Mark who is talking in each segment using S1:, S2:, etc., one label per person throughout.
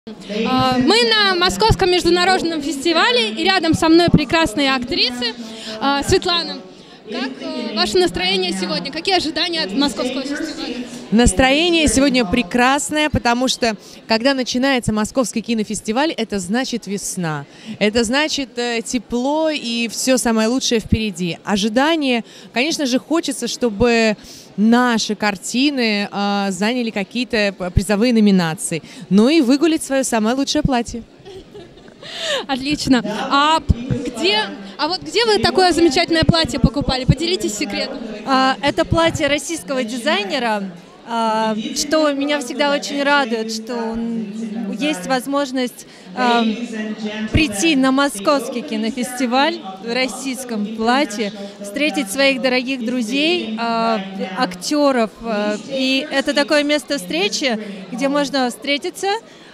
S1: Мы на Московском международном фестивале, и рядом со мной прекрасные актрисы. Светлана, как ваше настроение сегодня? Какие ожидания от Московского фестиваля?
S2: Настроение сегодня прекрасное, потому что, когда начинается Московский кинофестиваль, это значит весна. Это значит тепло и все самое лучшее впереди. Ожидание, конечно же, хочется, чтобы наши картины заняли какие-то призовые номинации. Ну и выгулить свое самое лучшее платье.
S1: Отлично. А вот где вы такое замечательное платье покупали? Поделитесь секретом.
S3: Это платье российского дизайнера, что меня всегда очень радует, что есть возможность прийти на Московский кинофестиваль в российском платье, встретить своих дорогих друзей, актеров. И это такое место встречи, где можно встретиться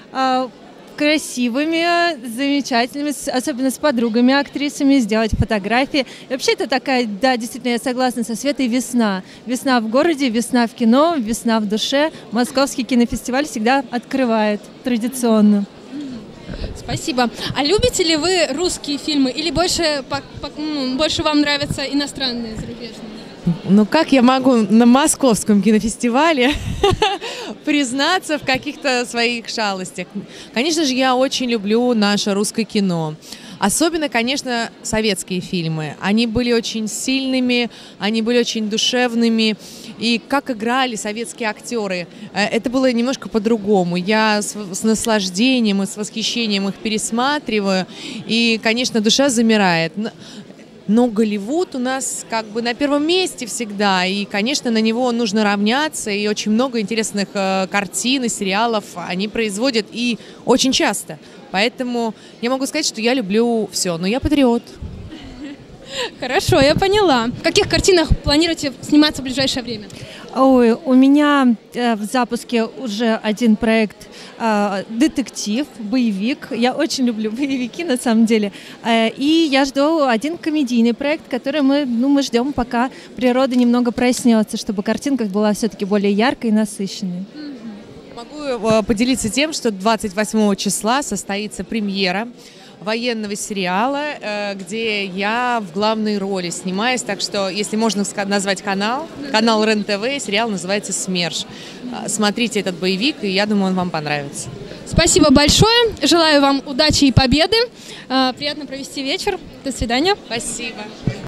S3: красивыми, замечательными, особенно с подругами, актрисами, сделать фотографии. И вообще это такая, да, действительно, я согласна со Светой, весна. Весна в городе, весна в кино, весна в душе. Московский кинофестиваль всегда открывает традиционно.
S1: Спасибо. А любите ли вы русские фильмы или больше вам нравятся иностранные, зарубежные?
S2: Ну как я могу на Московском кинофестивале признаться в каких-то своих шалостях? Конечно же, я очень люблю наше русское кино. Особенно, конечно, советские фильмы. Они были очень сильными, они были очень душевными. И как играли советские актеры, это было немножко по-другому. Я с наслаждением и с восхищением их пересматриваю. И, конечно, душа замирает. Но Голливуд у нас как бы на первом месте всегда, и, конечно, на него нужно равняться, и очень много интересных картин и сериалов они производят, и очень часто. Поэтому я могу сказать, что я люблю все, но я патриот.
S1: Хорошо, я поняла. В каких картинах планируете сниматься в ближайшее время?
S3: Ой, у меня в запуске уже один проект детектив, боевик. Я очень люблю боевики, на самом деле. И я жду один комедийный проект, который мы ждем, пока природа немного проснется, чтобы картинка была все-таки более яркой и насыщенной.
S2: Могу поделиться тем, что 28 числа состоится премьера военного сериала, где я в главной роли снимаюсь, так что, если можно назвать канал РЕН-ТВ, сериал называется «СМЕРШ». Смотрите этот боевик, и я думаю, он вам понравится.
S1: Спасибо большое, желаю вам удачи и победы, приятно провести вечер, до свидания.
S2: Спасибо.